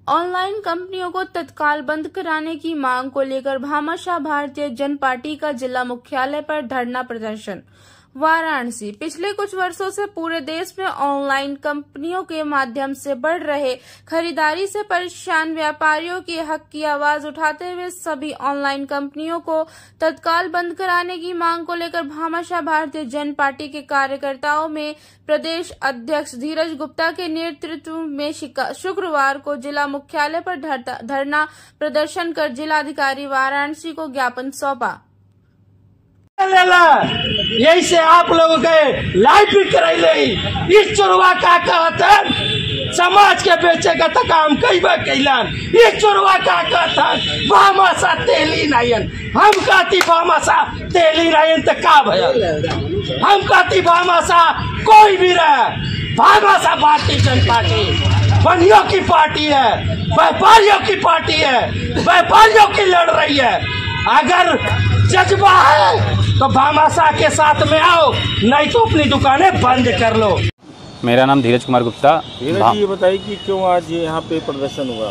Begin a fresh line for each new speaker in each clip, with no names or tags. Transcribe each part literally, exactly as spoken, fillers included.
Online कंपनियों को तत्काल बंद कराने की मांग को लेकर भामाशाह भारतीय जनता पार्टी का जिला मुख्यालय पर धरना प्रदर्शन। वाराणसी। पिछले कुछ वर्षों से पूरे देश में ऑनलाइन कंपनियों के माध्यम से बढ़ रहे खरीदारी से परेशान व्यापारियों के हक की आवाज उठाते हुए सभी ऑनलाइन कंपनियों को तत्काल बंद कराने की मांग को लेकर भामाशाह भारतीय जनता पार्टी के कार्यकर्ताओं में प्रदेश अध्यक्ष धीरज गुप्ता के नेतृत्व में शुक्रवार को जिला मुख्यालय पर धरना प्रदर्शन कर जिलाधिकारी वाराणसी को ज्ञापन सौंपा।
यही से आप लोगों के लाइफ भी कराई इस चोरवा का कहते समाज के बेचे का तो काम कई बार कैलान इस चोरवा का कहते भामाशा तेली नायन हम कहती भामाशा तेली नायन तो का भैया हम कहती भामाशा कोई भी रहे भामाशा भारतीय जनता पार्टी बनियों की पार्टी है, व्यापारियों की पार्टी है, व्यापारियों की लड़ रही है। अगर जज्बा है तो भामाशाह के साथ में आओ, नहीं तो अपनी दुकानें बंद कर लो।
मेरा नाम धीरज कुमार गुप्ता।
धीरज ये बताइए कि क्यों आज यहाँ पे प्रदर्शन हुआ?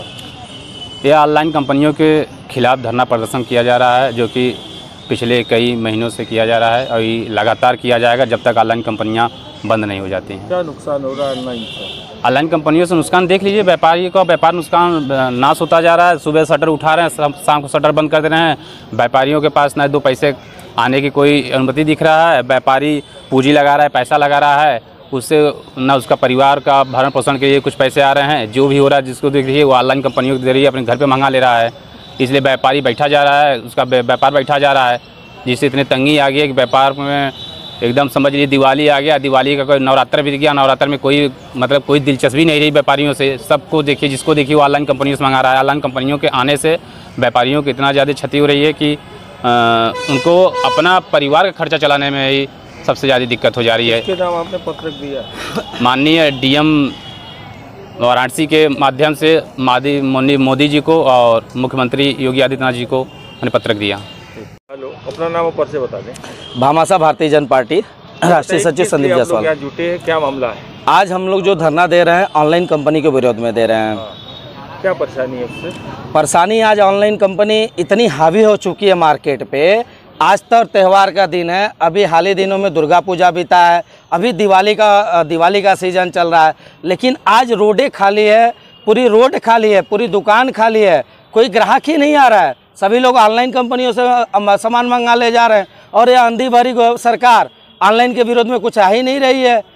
यह ऑनलाइन कंपनियों के खिलाफ धरना प्रदर्शन किया जा रहा है, जो कि पिछले कई महीनों से किया जा रहा है और ये लगातार किया जाएगा जब तक ऑनलाइन कंपनियाँ बंद नहीं हो जाती हैं।
क्या नुकसान हो रहा है ऑनलाइन से?
ऑनलाइन कंपनियों से नुकसान देख लीजिए, व्यापारी का व्यापार नुकसान नाश होता जा रहा है। सुबह शटर उठा रहे हैं, शाम को शटर बंद कर दे रहे हैं। व्यापारियों के पास न दो पैसे आने की कोई अनुमति दिख रहा है। व्यापारी पूंजी लगा रहा है, पैसा लगा रहा है, उससे ना उसका परिवार का भरण पोषण के लिए कुछ पैसे आ रहे हैं। जो भी हो रहा है जिसको देख लीजिए वो ऑनलाइन कंपनियों के जरिए अपने घर पे मंगा ले रहा है। इसलिए व्यापारी बैठा जा रहा है, उसका व्यापार बैठा जा रहा है, जिससे इतनी तंगी आ गई है कि व्यापार में एकदम समझ लीजिए दिवाली आ गया। दिवाली का कोई नवरात्र बीत गया, नवरात्र में कोई मतलब कोई दिलचस्पी नहीं रही व्यापारियों से। सबको देखिए, जिसको देखिए वो ऑनलाइन कंपनियों से मंगा रहा है। ऑनलाइन कंपनियों के आने से व्यापारियों को इतना ज़्यादा क्षति हो रही है कि आ, उनको अपना परिवार का खर्चा चलाने में ही सबसे ज़्यादा दिक्कत हो जा रही है।
इसके नाम आपने पत्र दिया?
माननीय डीएम वाराणसी के माध्यम से मादी मोदी जी को और मुख्यमंत्री योगी आदित्यनाथ जी को मैंने पत्र दिया।
हेलो, अपना नाम ऊपर से बता दें।
भामाशाह भारतीय जनता पार्टी राष्ट्रीय सचिव संदीप जायसवाल।
जुटे हैं, क्या मामला है?
आज हम लोग जो धरना दे रहे हैं ऑनलाइन कंपनी के विरोध में दे रहे हैं।
हाँ। क्या परेशानी है उससे?
परेशानी आज ऑनलाइन कंपनी इतनी हावी हो चुकी है मार्केट पे। आज तो त्यौहार का दिन है, अभी हाल ही दिनों में दुर्गा पूजा बीता है, अभी दिवाली का दिवाली का सीजन चल रहा है, लेकिन आज रोडें खाली है, पूरी रोड खाली है, पूरी दुकान खाली है, कोई ग्राहक ही नहीं आ रहा है। सभी लोग ऑनलाइन कंपनियों से सामान मंगा ले जा रहे हैं और ये अंधी भरी सरकार ऑनलाइन के विरोध में कुछ आ ही नहीं रही है।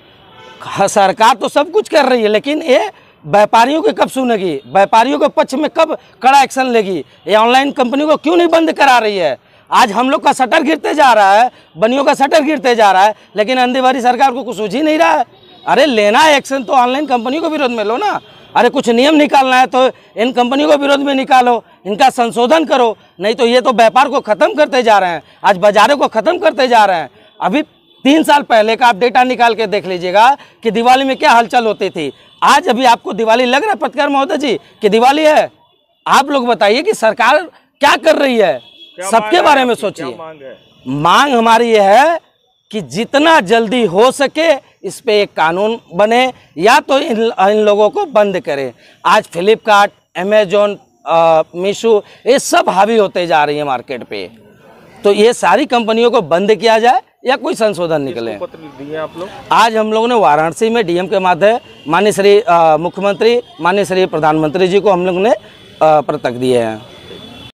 सरकार तो सब कुछ कर रही है, लेकिन ये व्यापारियों के कब सुनेगी? व्यापारियों के पक्ष में कब कड़ा एक्शन लेगी? ये ऑनलाइन कंपनियों को क्यों नहीं बंद करा रही है? आज हम लोग का शटर गिरते जा रहा है, बनियों का शटर गिरते जा रहा है, लेकिन अंधी भरी सरकार को कुछ सूझ ही नहीं रहा है। अरे लेना है एक्शन तो ऑनलाइन कंपनियों के विरोध में लो ना। अरे कुछ नियम निकालना है तो इन कंपनियों के विरोध में निकालो, इनका संशोधन करो, नहीं तो ये तो व्यापार को ख़त्म करते जा रहे हैं, आज बाजारों को ख़त्म करते जा रहे हैं। अभी तीन साल पहले का आप डेटा निकाल के देख लीजिएगा कि दिवाली में क्या हलचल होती थी। आज अभी आपको दिवाली लग रहा है पत्रकार महोदय जी कि दिवाली है? आप लोग बताइए कि सरकार क्या कर रही है, सबके बारे में सोचिए। मांग हमारी यह है कि जितना जल्दी हो सके इस पे एक कानून बने या तो इन, इन लोगों को बंद करें। आज फ्लिपकार्ट, अमेजोन, मीशो ये सब हावी होते जा रही है मार्केट पे, तो ये सारी कंपनियों को बंद किया जाए या कोई संशोधन निकले।
पत्र दिए आप लोग?
आज हम लोगों ने वाराणसी में डीएम के माध्यम माननीय श्री मुख्यमंत्री, माननीय श्री प्रधानमंत्री जी को हम लोग ने पत्र दिए हैं।